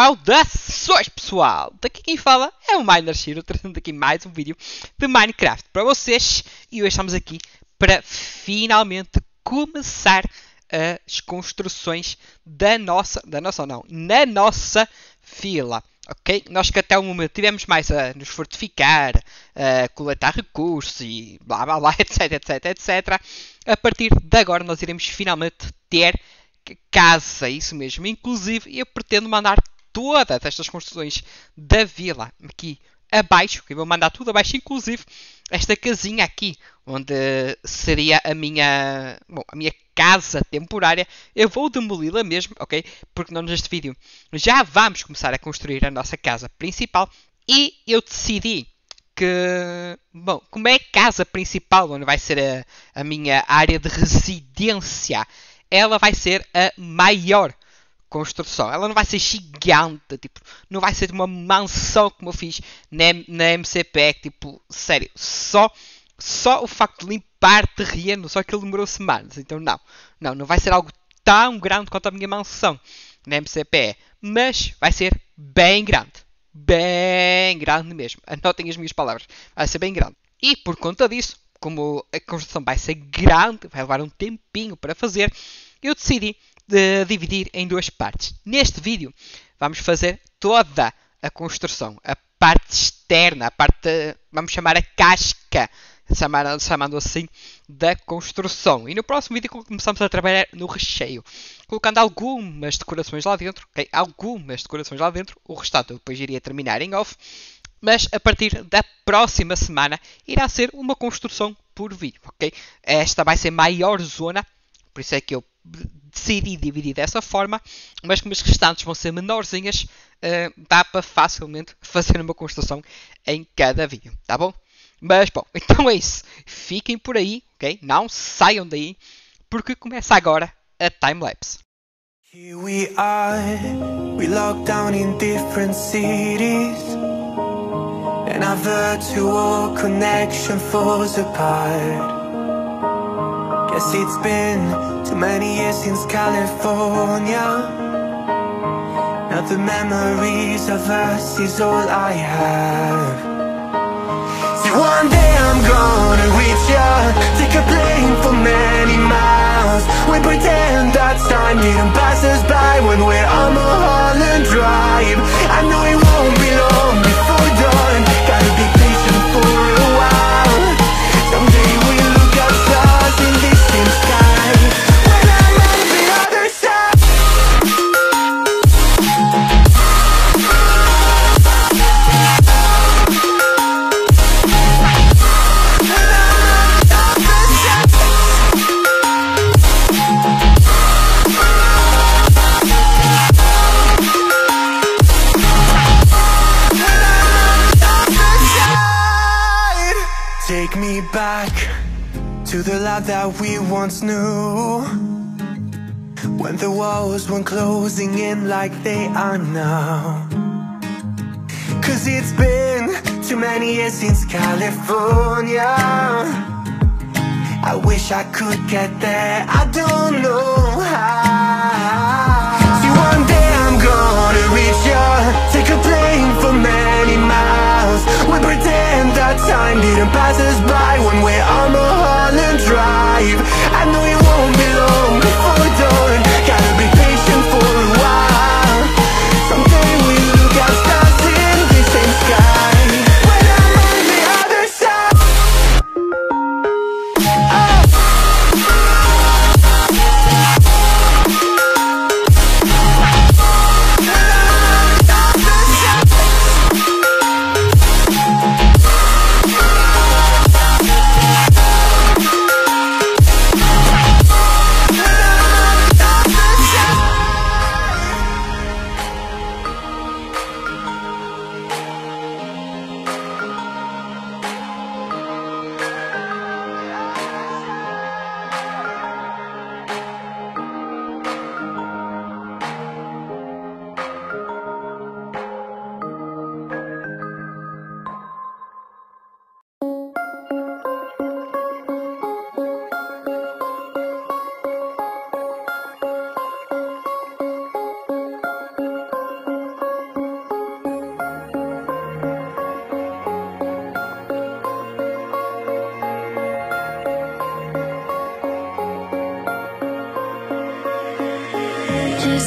Saudações pessoal! Daqui quem fala é o MinerShiro, trazendo aqui mais um vídeo de Minecraft para vocês. E hoje estamos aqui para finalmente começar as construções na nossa vila. Ok? Nós que até o momento tivemos mais a nos fortificar, a coletar recursos e blá blá blá, etc. A partir de agora nós iremos finalmente ter casa, isso mesmo. Inclusive eu pretendo mandar todas estas construções da vila aqui abaixo, que eu vou mandar tudo abaixo, inclusive esta casinha aqui, onde seria a minha casa temporária. Eu vou demoli-la mesmo, ok? Porque nós neste vídeo já vamos começar a construir a nossa casa principal e eu decidi que, bom, como é a casa principal, onde vai ser a minha área de residência, ela vai ser a maior construção. Ela não vai ser gigante, tipo, não vai ser uma mansão como eu fiz na MCP, tipo, sério, só o facto de limpar terreno, só que ele demorou semanas. Então não vai ser algo tão grande quanto a minha mansão na MCP, mas vai ser bem grande mesmo. Anotem as minhas palavras, vai ser bem grande. E por conta disso, como a construção vai ser grande, vai levar um tempinho para fazer, eu decidi dividir em duas partes. Neste vídeo vamos fazer toda a construção, a parte externa, a parte, vamos chamar a casca, chamando assim, da construção. E no próximo vídeo começamos a trabalhar no recheio, colocando algumas decorações lá dentro, ok? Algumas decorações lá dentro, o restante eu depois iria terminar em off. Mas a partir da próxima semana irá ser uma construção por vídeo, ok? Esta vai ser a maior zona, por isso é que eu decidi dividir dessa forma, mas como as restantes vão ser menorzinhas, dá para facilmente fazer uma construção em cada vídeo, tá bom? Mas bom, então é isso. Fiquem por aí, ok? Não saiam daí, porque começa agora a timelapse. Here we are, we locked down in different cities, and our virtual connection falls apart. Guess it's been too many years since California. Now the memories of us is all I have. See, one day I'm gonna reach ya, take a plane for many miles. We pretend that time didn't pass us by when we're on Mulholland Drive. I know it won't be long before dawn, gotta be patient for a while. Someday we'll look at stars in distant sky, when I'm on the other side. Take me back to the life that we once knew, when the walls weren't closing in like they are now. Cause it's been too many years since California. I wish I could get there, I don't know how. See, one day I'm gonna reach ya, take a plane for many miles. We pretend that time didn't pass us by when we're on Mulholland Drive. I know it won't be long before dawn, gotta be patient for a while. Someday we'll look at stars in the same sky, when I'm on the other side.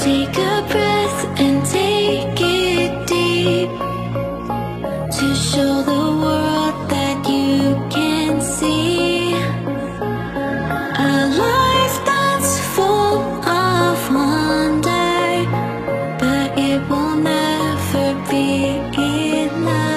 Take a breath and take it deep to show the world that you can see a life that's full of wonder, but it will never be enough.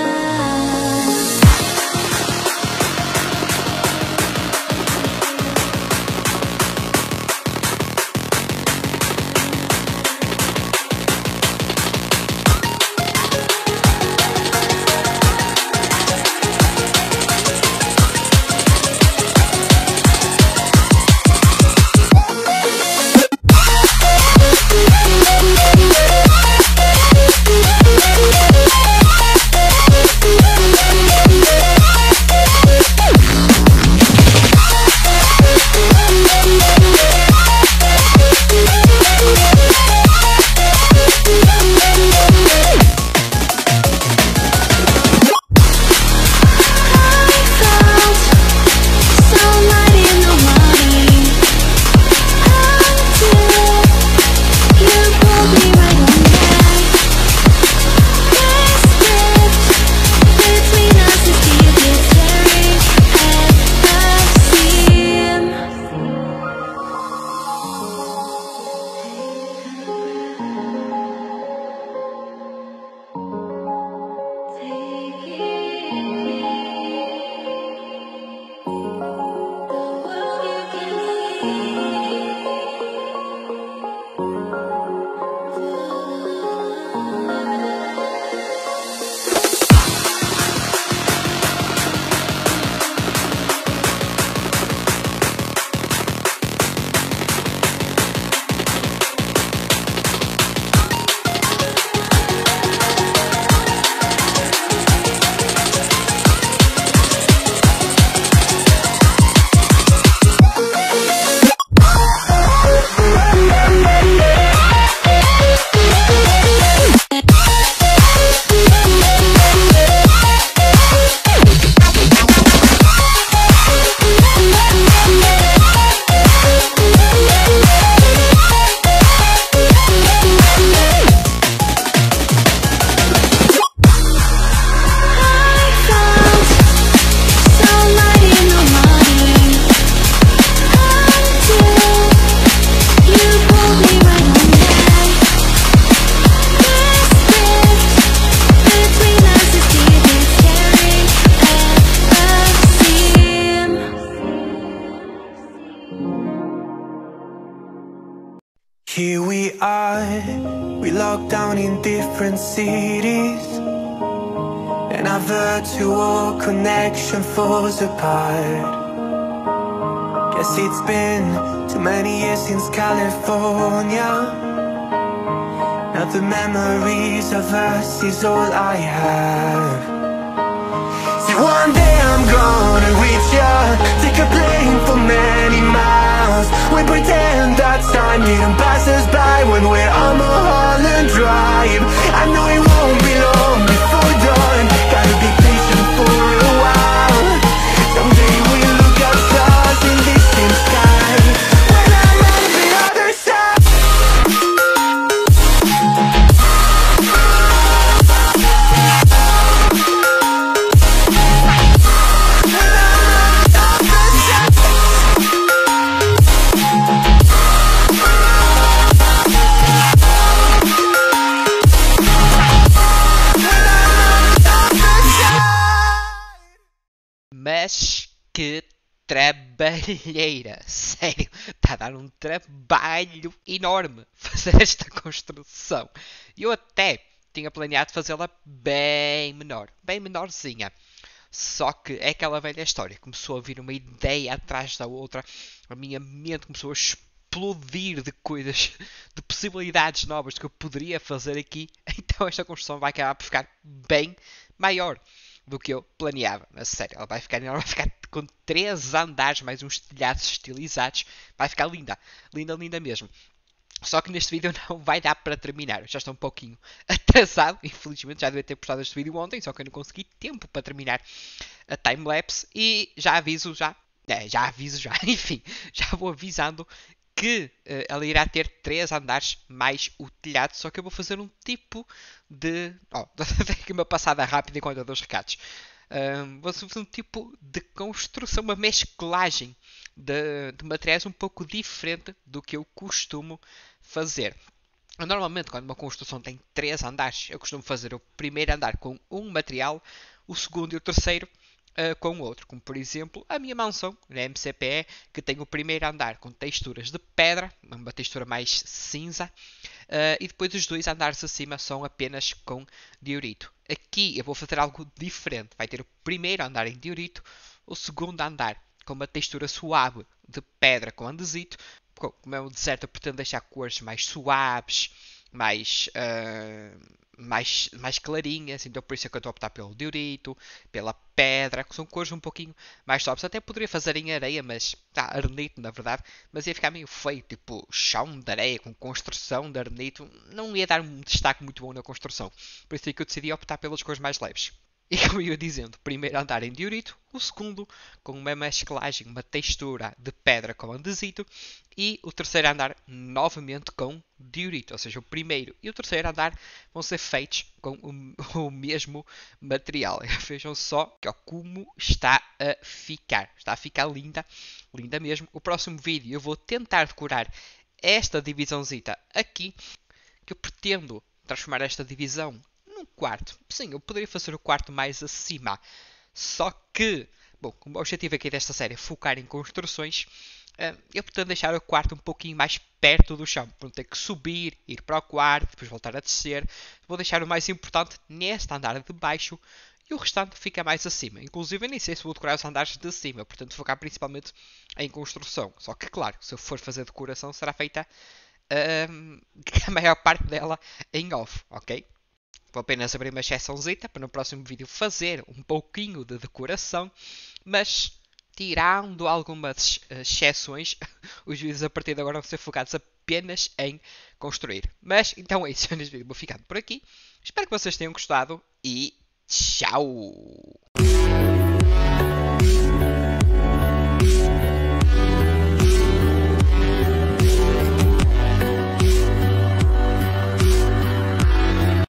Here we are, we locked down in different cities, and our virtual connection falls apart. Guess it's been too many years since California. Now the memories of us is all I have. See, one day I'm gonna reach ya, take a plane for many miles. We pretend that time didn't pass us by when we're on Mulholland Drive. I know it won't be long before dawn, gotta be patient for a while. Someday we'll look at stars in distant sky when I'm on the other side. Mas que trabalheira! Sério, está a dar um trabalho enorme fazer esta construção. Eu até tinha planeado fazê-la bem menor, bem menorzinha. Só que é aquela velha história. Começou a vir uma ideia atrás da outra. A minha mente começou a explodir de coisas, de possibilidades novas que eu poderia fazer aqui. Então esta construção vai acabar por ficar bem maior do que eu planeava. A sério, ela vai ficar enorme, vai ficar com 3 andares, mais uns telhados estilizados. Vai ficar linda, linda, linda mesmo. Só que neste vídeo não vai dar para terminar. Eu já estou um pouquinho atrasado. Infelizmente já devia ter postado este vídeo ontem. Só que eu não consegui tempo para terminar a timelapse. E já aviso já. Enfim, já vou avisando que ela irá ter 3 andares mais o telhado, só que eu vou fazer um tipo de... Oh, aqui uma passada rápida enquanto eu dou os recados. Vou fazer um tipo de construção, uma mesclagem de materiais um pouco diferente do que eu costumo fazer. Normalmente, quando uma construção tem 3 andares, eu costumo fazer o primeiro andar com um material, o segundo e o terceiro com outro. Como, por exemplo, a minha mansão, na MCPE, que tem o primeiro andar com texturas de pedra, uma textura mais cinza, e depois os 2 andares acima são apenas com diorito. Aqui eu vou fazer algo diferente. Vai ter o primeiro andar em diorito, o segundo andar com uma textura suave de pedra com andesito. Como é um deserto, eu pretendo deixar cores mais suaves, mais clarinhas, então por isso é que eu estou a optar pelo diorito, pela pedra, que são cores um pouquinho mais suaves. Até poderia fazer em areia, mas arenito na verdade, mas ia ficar meio feio, tipo chão de areia com construção de arenito, não ia dar um destaque muito bom na construção. Por isso é que eu decidi optar pelas cores mais leves. E como eu ia dizendo, o primeiro andar em diorito, o segundo com uma mesclagem, uma textura de pedra com andesito, e o terceiro andar novamente com diorito. Ou seja, o primeiro e o terceiro andar vão ser feitos com o mesmo material. Vejam só como está a ficar. Está a ficar linda, linda mesmo. O próximo vídeo eu vou tentar decorar esta divisãozita aqui, que eu pretendo transformar esta divisão num quarto. Sim, eu poderia fazer o quarto mais acima. Só que, bom, como o objetivo aqui desta série é focar em construções, eu pretendo deixar o quarto um pouquinho mais perto do chão. Para não ter que subir, ir para o quarto, depois voltar a descer. Vou deixar o mais importante neste andar de baixo e o restante fica mais acima. Inclusive, eu nem sei se vou decorar os andares de cima, portanto, focar principalmente em construção. Só que, claro, se eu for fazer decoração, será feita a maior parte dela em off, ok? Vou apenas abrir uma exceçãozita para no próximo vídeo fazer um pouquinho de decoração, mas tirando algumas exceções, os vídeos a partir de agora vão ser focados apenas em construir. Mas então é isso, neste vídeo vou ficando por aqui. Espero que vocês tenham gostado e tchau!